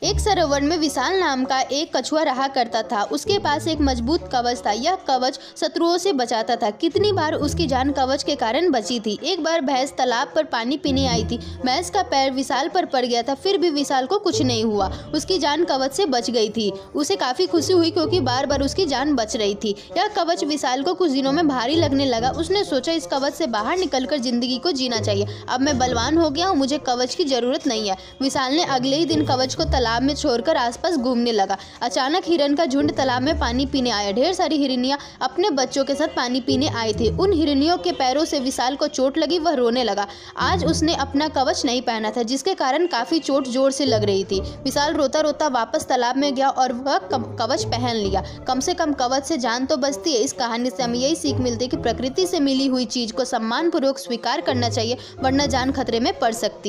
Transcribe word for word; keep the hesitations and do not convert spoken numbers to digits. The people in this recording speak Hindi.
एक सरोवर में विशाल नाम का एक कछुआ रहा करता था। उसके पास एक मजबूत कवच था। यह कवच शत्रुओं से बचाता था। कितनी बार उसकी जान कवच के कारण बची थी। एक बार भैंस तालाब पर पानी पीने आई थी। भैंस का पैर विशाल पर पड़ गया था, फिर भी विशाल को कुछ नहीं हुआ। उसकी जान कवच से बच गई थी। उसे काफी खुशी हुई क्योंकि बार बार उसकी जान बच रही थी। यह कवच विशाल को कुछ दिनों में भारी लगने लगा। उसने सोचा इस कवच से बाहर निकलकर जिंदगी को जीना चाहिए। अब मैं बलवान हो गया हूँ, मुझे कवच की जरूरत नहीं है। विशाल ने अगले ही दिन कवच को तालाब में छोड़कर आसपास घूमने लगा। अचानक हिरन का झुंड तालाब में पानी पीने आया। ढेर सारी हिरनियां अपने बच्चों के साथ पानी पीने आई थी। उन हिरनियों के पैरों से विशाल को चोट लगी। वह रोने लगा। आज उसने अपना कवच नहीं पहना था, जिसके कारण काफी चोट जोर से लग रही थी। विशाल रोता रोता वापस तालाब में गया और वह कवच पहन लिया। कम से कम कवच से जान तो बचती है। इस कहानी से हमें यही सीख मिलती है कि प्रकृति से मिली हुई चीज को सम्मान पूर्वक स्वीकार करना चाहिए, वरना जान खतरे में पड़ सकती है।